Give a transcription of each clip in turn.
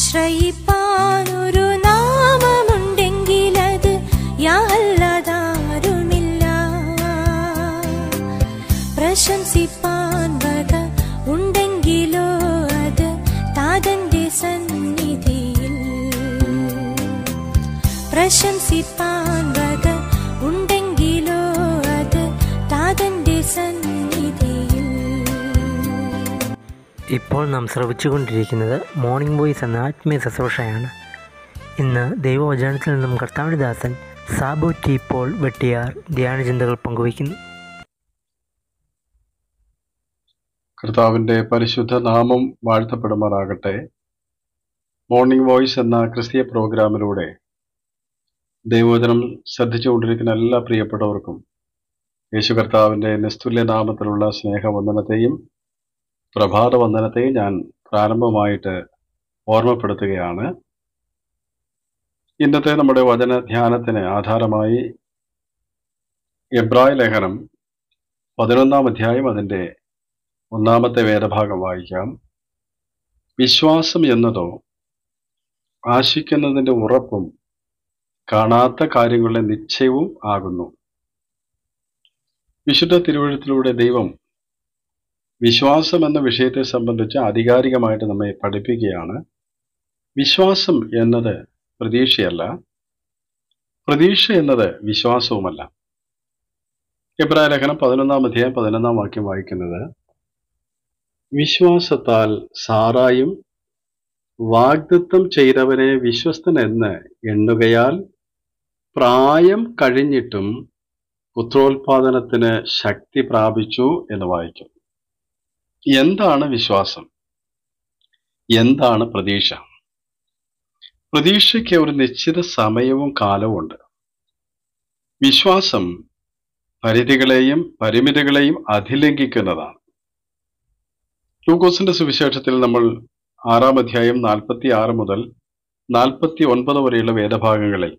ആശ്രയിപ്പാനൊരു നാമമുണ്ടെങ്കിലത് യാഹല്ലതാരുമില്ല. പ്രശംസിപ്പാൻ വക ഉണ്ടെങ്കിലോ അത് താതന്റെ സന്നിധിയിൽ. പ്രശംസിപ്പാൻ വക ഉണ്ടെങ്കിലോ അത് താതന്റെ സന്നിധിയിൽ. ഇപ്പോൾ നാം ശ്രവിച്ചുകൊണ്ടിരിക്കുന്നത് മോർണിംഗ് വോയിസ് എന്ന ആത്മീയ ശുശ്രൂഷയാണ്. ഇന്ന് ദൈവവചനത്തിൽ നിന്നും കർത്താവിന്റെ ദാസൻ സാബു ടി പോൾ വെട്ടിയാർ ധ്യാനചിന്തകൾ പങ്കുവയ്ക്കുന്നു. കർത്താവിൻ്റെ പരിശുദ്ധ നാമം വാഴ്ത്തപ്പെടുമാറാകട്ടെ. മോർണിംഗ് വോയിസ് എന്ന ക്രിസ്തീയ പ്രോഗ്രാമിലൂടെ ദൈവവചനം ശ്രദ്ധിച്ചുകൊണ്ടിരിക്കുന്ന എല്ലാ പ്രിയപ്പെട്ടവർക്കും യേശു കർത്താവിൻ്റെ നിസ്തുല്യ നാമത്തിലുള്ള സ്നേഹവന്ദനത്തെയും പ്രഭാത വന്ദനത്തെയും ഞാൻ പ്രാരംഭമായിട്ട് ഓർമ്മപ്പെടുത്തുകയാണ്. ഇന്നത്തെ നമ്മുടെ വചന ധ്യാനത്തിന് ആധാരമായി എബ്രായ ലേഖനം 11-ാം അധ്യായം അതിൻ്റെ 1-ാമത്തെ വേദഭാഗം വായിക്കാം. വിശ്വാസം എന്നതോ ആശിക്കുന്നതിൻ്റെ ഉറപ്പും കാണാത്ത കാര്യങ്ങളുടെ നിശ്ചയവും ആകുന്നു. വിശുദ്ധ തിരുവെഴുത്തിലൂടെ ദൈവം വിശ്വാസം എന്ന വിഷയത്തെ സംബന്ധിച്ച് ആധികാരികമായിട്ട് നമ്മെ പഠിപ്പിക്കുകയാണ്. വിശ്വാസം എന്നത് പ്രതീക്ഷയല്ല, പ്രതീക്ഷ എന്നത് വിശ്വാസവുമല്ല. എബ്രായ ലേഖനം 11-ാം അധ്യായം 11-ാം വാക്യം വായിക്കുന്നത്, വിശ്വാസത്താൽ സാറായും വാഗ്ദത്തം ചെയ്തവനെ വിശ്വസ്തൻ എന്ന് എണ്ണുകയാൽ പ്രായം കഴിഞ്ഞിട്ടും പുത്രോത്പാദനത്തിന് ശക്തി പ്രാപിച്ചു എന്ന് വായിക്കും. എന്താണ് വിശ്വാസം? എന്താണ് പ്രതീക്ഷ? പ്രതീക്ഷയ്ക്ക് ഒരു നിശ്ചിത സമയവും കാലവും ഉണ്ട്. വിശ്വാസം പരിധികളെയും പരിമിതികളെയും അതിലംഘിക്കുന്നതാണ്. ലൂക്കോസിന്റെ സുവിശേഷത്തിൽ നമ്മൾ 6-ാം അധ്യായം 46 മുതൽ 49 വരെയുള്ള വേദഭാഗങ്ങളിൽ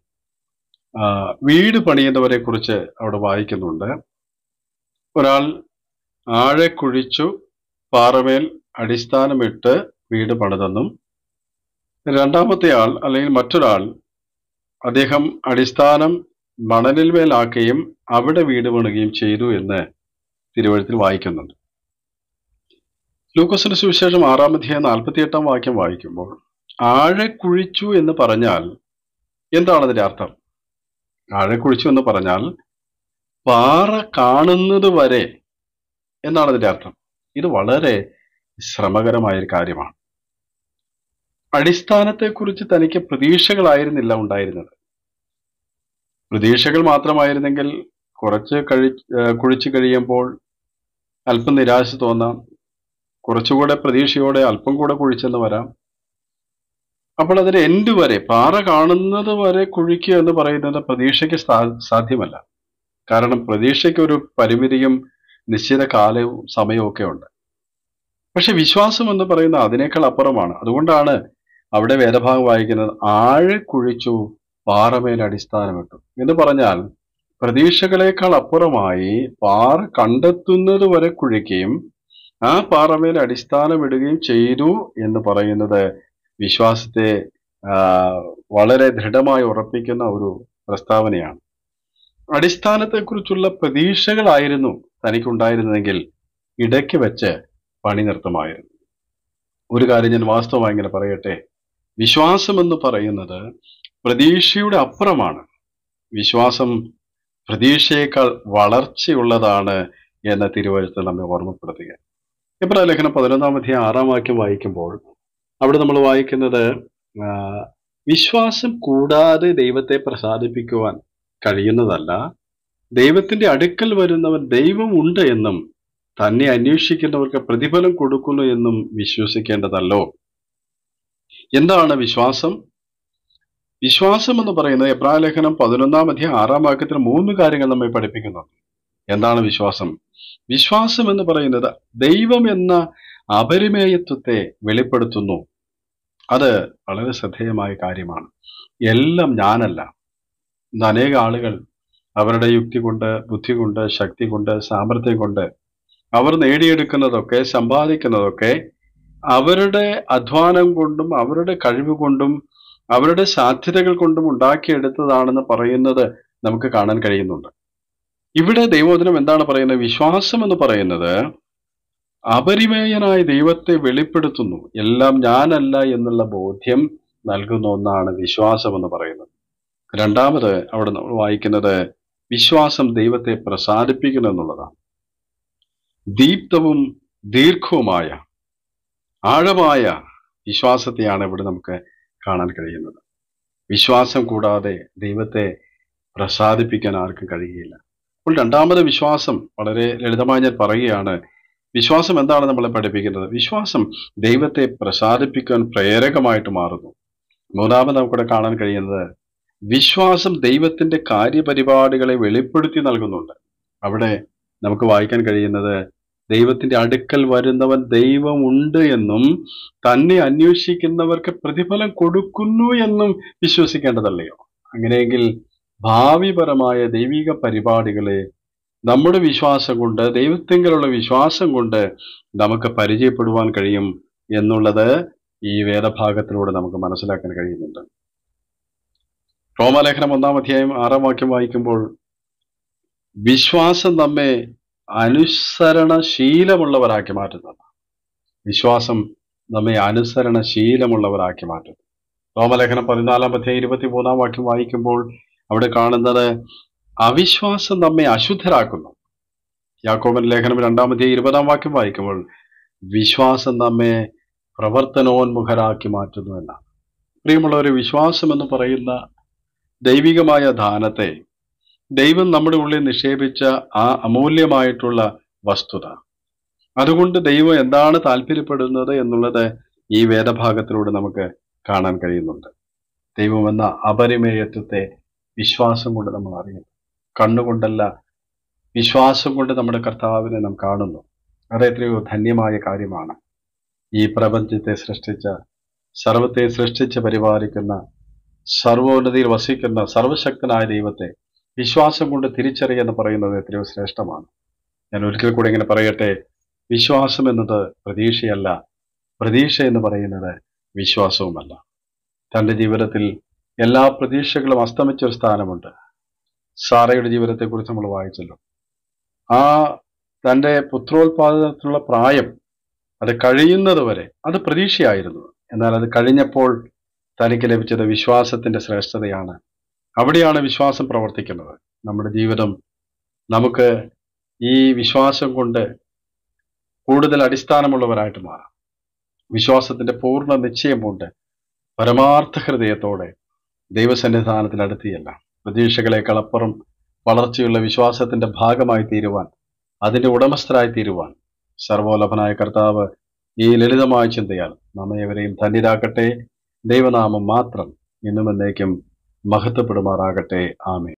വീട് പണിയുന്നവരെ കുറിച്ച് അവിടെ വായിക്കുന്നുണ്ട്. ഒരാൾ ആഴെ കുഴിച്ചു പാറമേൽ അടിസ്ഥാനമിട്ട് വീട് പണിതെന്നും, രണ്ടാമത്തെ ആൾ അല്ലെങ്കിൽ മറ്റൊരാൾ അദ്ദേഹം അടിസ്ഥാനം മണലിൽ മേലാക്കുകയും അവിടെ വീട് പണിയുകയും ചെയ്തു എന്ന് തിരുവെഴുത്തിൽ വായിക്കുന്നുണ്ട്. ലൂക്കോസിന്റെ സുവിശേഷം 6-ാം അധ്യായം 48-ാം വാക്യം വായിക്കുമ്പോൾ ആഴെ കുഴിച്ചു എന്ന് പറഞ്ഞാൽ എന്താണ് അതിന്റെ അർത്ഥം? ആഴെ കുഴിച്ചു എന്ന് പറഞ്ഞാൽ പാറ കാണുന്നത് വരെ എന്നാണ് അതിന്റെ അർത്ഥം. ഇത് വളരെ ശ്രമകരമായൊരു കാര്യമാണ്. അടിസ്ഥാനത്തെക്കുറിച്ച് തനിക്ക് പ്രതീക്ഷകളായിരുന്നില്ല ഉണ്ടായിരുന്നത്. പ്രതീക്ഷകൾ മാത്രമായിരുന്നെങ്കിൽ കുറച്ച് കുഴിച്ചു കഴിയുമ്പോൾ അല്പം നിരാശ തോന്നാം, കുറച്ചുകൂടെ പ്രതീക്ഷയോടെ അല്പം കൂടെ കുഴിച്ചെന്ന് വരാം. അപ്പോൾ അതിന് എൻഡ് വരെ, പാറ കാണുന്നത് വരെ കുഴിക്കുക എന്ന് പറയുന്നത് പ്രതീക്ഷയ്ക്ക് സാധ്യമല്ല. കാരണം പ്രതീക്ഷയ്ക്ക് ഒരു പരിമിതിയും നിശ്ചിത കാലവും സമയവും ഒക്കെ ഉണ്ട്. പക്ഷെ വിശ്വാസം എന്ന് പറയുന്ന അതിനേക്കാൾ അപ്പുറമാണ്. അതുകൊണ്ടാണ് അവിടെ വേദഭാഗം വായിക്കുന്നത് ആഴെ കുഴിച്ചു പാറമേൽ അടിസ്ഥാനമിട്ടു എന്ന് പറഞ്ഞാൽ പ്രതീക്ഷകളേക്കാൾ അപ്പുറമായി പാറ കണ്ടെത്തുന്നത് വരെ കുഴിക്കുകയും ആ പാറമേൽ അടിസ്ഥാനമിടുകയും ചെയ്തു എന്ന് പറയുന്നത് വിശ്വാസത്തെ വളരെ ദൃഢമായി ഉറപ്പിക്കുന്ന ഒരു പ്രസ്താവനയാണ്. അടിസ്ഥാനത്തെക്കുറിച്ചുള്ള പ്രതീക്ഷകളായിരുന്നു തനിക്കുണ്ടായിരുന്നതെങ്കിൽ ഇടയ്ക്ക് വെച്ച് പണി നിർത്തുമായിരുന്നു. ഒരു കാര്യം ഞാൻ വാസ്തവമായി ഇങ്ങനെ പറയട്ടെ, വിശ്വാസം എന്ന് പറയുന്നത് പ്രതീക്ഷയുടെ അപ്പുറമാണ്. വിശ്വാസം പ്രതീക്ഷയേക്കാൾ വളർച്ചയുള്ളതാണ് എന്ന തിരുവചനത്തിൽ നമ്മെ ഓർമ്മപ്പെടുത്തുക. എബ്രായ ലേഖനം 11-ാം അധ്യായം 6-ാം വാക്യം വായിക്കുമ്പോൾ അവിടെ നമ്മൾ വായിക്കുന്നത്, വിശ്വാസം കൂടാതെ ദൈവത്തെ പ്രസാദിപ്പിക്കുവാൻ കഴിയുന്നതല്ല, ദൈവത്തിന്റെ അടുക്കൽ വരുന്നവൻ ദൈവം ഉണ്ട് എന്നും തന്നെ അന്വേഷിക്കുന്നവർക്ക് പ്രതിഫലം കൊടുക്കുന്നു എന്നും വിശ്വസിക്കേണ്ടതല്ലോ. എന്താണ് വിശ്വാസം? വിശ്വാസം എന്ന് പറയുന്നത് എബ്രായ ലേഖനം 11-ാം അധ്യായം 6-ാം വാക്യത്തിൽ 3 കാര്യങ്ങൾ നമ്മെ പഠിപ്പിക്കുന്നുണ്ട്. എന്താണ് വിശ്വാസം? വിശ്വാസം എന്ന് പറയുന്നത് ദൈവം എന്ന അപരിമേയത്വത്തെ വെളിപ്പെടുത്തുന്നു. അത് വളരെ ശ്രദ്ധേയമായ കാര്യമാണ്. എല്ലാം ഞാനല്ല. ഇന്ന് അനേക ആളുകൾ അവരുടെ യുക്തി കൊണ്ട്, ബുദ്ധി കൊണ്ട്, ശക്തി കൊണ്ട്, സാമർഥ്യം കൊണ്ട് അവർ നേടിയെടുക്കുന്നതൊക്കെ, സമ്പാദിക്കുന്നതൊക്കെ അവരുടെ അധ്വാനം കൊണ്ടും അവരുടെ കഴിവ് കൊണ്ടും അവരുടെ സാധ്യതകൾ കൊണ്ടും ഉണ്ടാക്കിയെടുത്തതാണെന്ന് പറയുന്നത് നമുക്ക് കാണാൻ കഴിയുന്നുണ്ട്. ഇവിടെ ദൈവവചനം എന്താണ് പറയുന്നത്? വിശ്വാസം എന്ന് പറയുന്നത് അപരിമേയനായ ദൈവത്തെ വെളിപ്പെടുത്തുന്നു, എല്ലാം ഞാനല്ല എന്നുള്ള ബോധ്യം നൽകുന്ന ഒന്നാണ് വിശ്വാസം എന്ന് പറയുന്നത്. രണ്ടാമത് അവിടെ നമ്മൾ വായിക്കുന്നത് വിശ്വാസം ദൈവത്തെ പ്രസാദിപ്പിക്കുന്നു എന്നുള്ളതാണ്. ദീപ്തവും ദീർഘവുമായ ആഴമായ വിശ്വാസത്തെയാണ് ഇവിടെ നമുക്ക് കാണാൻ കഴിയുന്നത്. വിശ്വാസം കൂടാതെ ദൈവത്തെ പ്രസാദിപ്പിക്കാൻ ആർക്കും കഴിയില്ല. അപ്പോൾ രണ്ടാമത് വിശ്വാസം വളരെ ലളിതമായി ഞാൻ പറയുകയാണ്. വിശ്വാസം എന്താണ് നമ്മളെ പഠിപ്പിക്കുന്നത്? വിശ്വാസം ദൈവത്തെ പ്രസാദിപ്പിക്കാൻ പ്രേരകമായിട്ട് മാറുന്നു. മൂന്നാമത് നമുക്കിവിടെ കാണാൻ കഴിയുന്നത് വിശ്വാസം ദൈവത്തിന്റെ കാര്യപരിപാടികളെ വെളിപ്പെടുത്തി നൽകുന്നുണ്ട്. അവിടെ നമുക്ക് വായിക്കാൻ കഴിയുന്നത് ദൈവത്തിന്റെ അടുക്കൽ വരുന്നവൻ ദൈവമുണ്ട് എന്നും തന്നെ അന്വേഷിക്കുന്നവർക്ക് പ്രതിഫലം കൊടുക്കുന്നു എന്നും വിശ്വസിക്കേണ്ടതല്ലയോ? അങ്ങനെയെങ്കിൽ ഭാവിപരമായ ദൈവിക പരിപാടികളെ നമ്മുടെ വിശ്വാസം കൊണ്ട്, ദൈവത്തെങ്കിലുള്ള വിശ്വാസം കൊണ്ട് നമുക്ക് പരിചയപ്പെടുവാൻ കഴിയും എന്നുള്ളത് ഈ വേദഭാഗത്തിലൂടെ നമുക്ക് മനസ്സിലാക്കാൻ കഴിയുന്നുണ്ട്. റോമാലേഖനം 1-ാം അധ്യായം 6-ാം വാക്യം വായിക്കുമ്പോൾ വിശ്വാസം നമ്മെ അനുസരണശീലമുള്ളവരാക്കി മാറ്റുന്നതാണ്. വിശ്വാസം നമ്മെ അനുസരണശീലമുള്ളവരാക്കി മാറ്റുന്നു. റോമലേഖനം 14-ാം അധ്യായം 23-ാം വാക്യം വായിക്കുമ്പോൾ അവിടെ കാണുന്നത് അവിശ്വാസം നമ്മെ അശുദ്ധരാക്കുന്നു. യാക്കോബൻ ലേഖനം 2-ാം അധ്യായം 20-ാം വാക്യം വായിക്കുമ്പോൾ വിശ്വാസം നമ്മെ പ്രവർത്തനോന്മുഖരാക്കി മാറ്റുന്നു എന്നാണ്. പ്രിയമുള്ളവരെ, വിശ്വാസം എന്ന് പറയുന്ന ദൈവികമായ ദാനത്തെ ദൈവം നമ്മുടെ ഉള്ളിൽ നിക്ഷേപിച്ച ആ അമൂല്യമായിട്ടുള്ള വസ്തുത, അതുകൊണ്ട് ദൈവം എന്താണ് താല്പര്യപ്പെടുന്നത് എന്നുള്ളത് ഈ വേദഭാഗത്തിലൂടെ നമുക്ക് കാണാൻ കഴിയുന്നുണ്ട്. ദൈവം എന്ന അപരിമേയത്വത്തെ വിശ്വാസം കൊണ്ട് നമ്മൾ അറിയുന്നു. കണ്ണുകൊണ്ടല്ല, വിശ്വാസം കൊണ്ട് നമ്മുടെ കർത്താവിനെ നാം കാണുന്നു. അത് എത്രയോ ധന്യമായ കാര്യമാണ്. ഈ പ്രപഞ്ചത്തെ സൃഷ്ടിച്ച, സർവത്തെ സൃഷ്ടിച്ച് പരിപാലിക്കുന്ന, സർവോന്നതിയിൽ വസിക്കുന്ന സർവശക്തനായ ദൈവത്തെ വിശ്വാസം കൊണ്ട് തിരിച്ചറിയെന്ന് പറയുന്നത് എത്രയോ ശ്രേഷ്ഠമാണ്. ഞാൻ ഒരിക്കൽ കൂടെ ഇങ്ങനെ പറയട്ടെ, വിശ്വാസം എന്നത് പ്രതീക്ഷയല്ല, പ്രതീക്ഷ എന്ന് പറയുന്നത് വിശ്വാസവുമല്ല. തൻ്റെ ജീവിതത്തിൽ എല്ലാ പ്രതീക്ഷകളും അസ്തമിച്ചൊരു സ്ഥാനമുണ്ട്. സാറയുടെ ജീവിതത്തെക്കുറിച്ച് നമ്മൾ വായിച്ചല്ലോ. ആ തൻ്റെ പുത്രോത്പാദനത്തിനുള്ള പ്രായം അത് കഴിയുന്നത് വരെ അത് പ്രതീക്ഷയായിരുന്നു. എന്നാൽ അത് കഴിഞ്ഞപ്പോൾ തനിക്ക് ലഭിച്ചത് വിശ്വാസത്തിന്റെ ശ്രേഷ്ഠതയാണ്. അവിടെയാണ് വിശ്വാസം പ്രവർത്തിക്കുന്നത്. നമ്മുടെ ജീവിതം നമുക്ക് ഈ വിശ്വാസം കൊണ്ട് കൂടുതൽ അടിസ്ഥാനമുള്ളവരായിട്ട് മാറാം. വിശ്വാസത്തിന്റെ പൂർണ്ണ നിശ്ചയം കൊണ്ട് പരമാർത്ഥ ഹൃദയത്തോടെ ദൈവസന്നിധാനത്തിൽ അടുത്തിയല്ല, പ്രതീക്ഷകളെക്കാളപ്പുറം വളർച്ചയുള്ള വിശ്വാസത്തിന്റെ ഭാഗമായി തീരുവാൻ, അതിന്റെ ഉടമസ്ഥരായി തീരുവാൻ സർവോലഭനായ കർത്താവ് ഈ ലളിതമായ ചിന്തയാൽ നമ്മേവരെയും ധന്യരാക്കട്ടെ. ദൈവനാമം മാത്രം ഇന്നും എന്നേക്കും മഹത്വപ്പെടുമാറാകട്ടെ. ആമേൻ.